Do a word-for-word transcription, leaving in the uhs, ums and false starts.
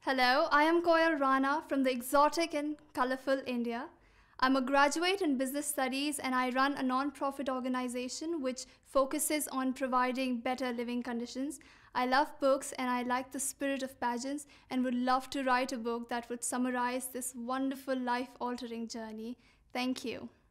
Hello, I am Koyel Rana from the exotic and colorful India. I'm a graduate in business studies and I run a non-profit organization which focuses on providing better living conditions. I love books and I like the spirit of pageants and would love to write a book that would summarize this wonderful life-altering journey. Thank you.